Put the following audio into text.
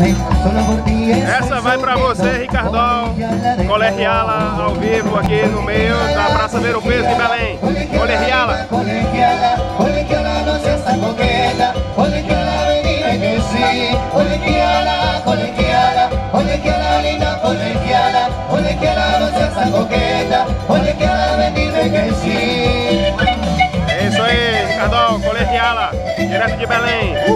Essa vai pra você, Ricardão. Colegiala ao vivo aqui no meio da Praça Ver o Peso de Belém. Colegiala. Colegiala, no seas tan coqueta. Colegiala, ven y dime que sí. Colegiala, colegiala, colegiala, linda colegiala. Colegiala, no seas tan coqueta. Colegiala, ven y dime que sí. É isso aí, Ricardão. Colegiala, direto de Belém.